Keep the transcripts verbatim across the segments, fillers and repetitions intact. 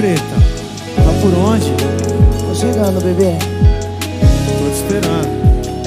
preta? Tá por onde? Tô chegando, bebê. Tô te esperando.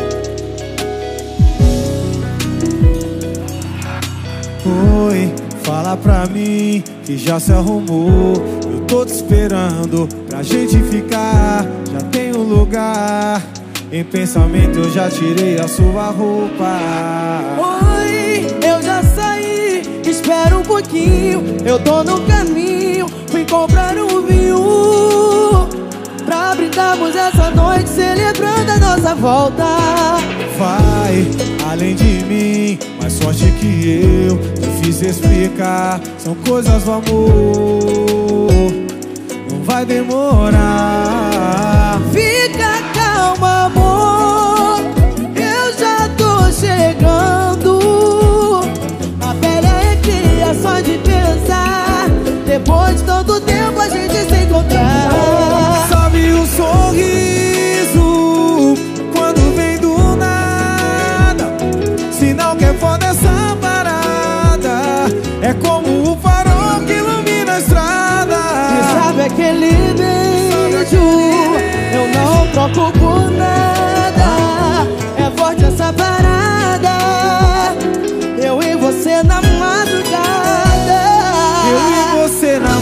Oi, fala pra mim que já se arrumou. Eu tô te esperando pra gente ficar. Já tem um lugar. Em pensamento eu já tirei a sua roupa. Oi, eu já saí, espera um pouquinho. Eu tô no caminho, fui comprar um vinho pra brindarmos essa noite, celebrando a nossa volta. Vai, além de mim, mais forte que eu. Difícil explicar, são coisas do amor. Não vai demorar. Fica calma, amor, eu já tô chegando. A pele arrepia só de pensar. Depois de tanto tempo a gente se encontrar. Sabe o sorriso quando vem do nada, sinal que é foda essa parada. É como o farol que ilumina a estrada. E sabe aquele beijo, eu não troco por nada. É forte essa parada, eu e você na madrugada. Eu e você na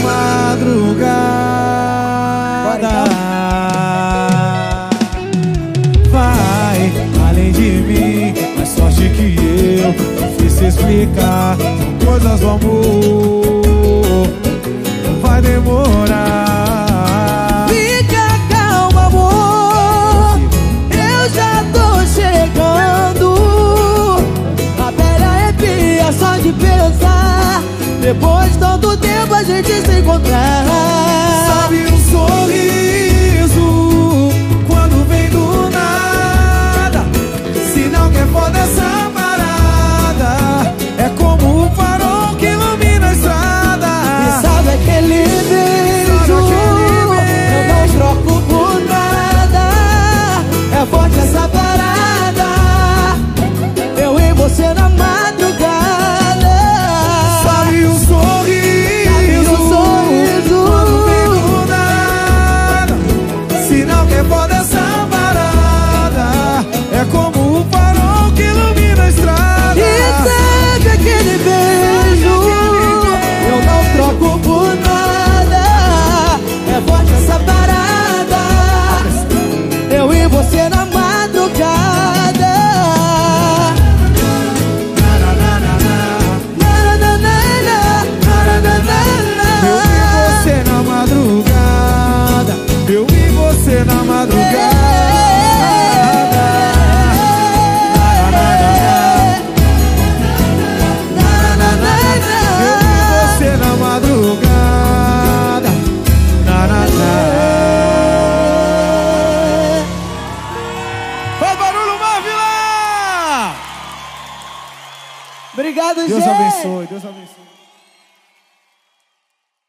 madrugada. Vai, além de mim, mais sorte que eu. Difícil explicar, são coisas do amor. Não vai demorar. Fica calma, amor, eu já tô chegando. A pele arrepia só de pensar. Depois de tanto tempo a gente se encontrar. Sabe um sorriso quando vem do nada, sinal que é foda essa parada. É como o farol que ilumina a estrada. E sabe aquele beijo, eu não troco por nada. É forte essa parada, eu e você na madrugada. Sabe um sorriso, quando vem do nada, sinal que é foda essa parada. É como o farol que ilumina a estrada. E sabe aquele beijo, eu não troco por nada. É forte essa parada, eu e você na madrugada. Eu e você na madrugada. Eu e você na madrugada. Eu e você na madrugada. Na, na, na. Faz barulho, Marvila! Obrigado, gente. Deus abençoe, Deus abençoe.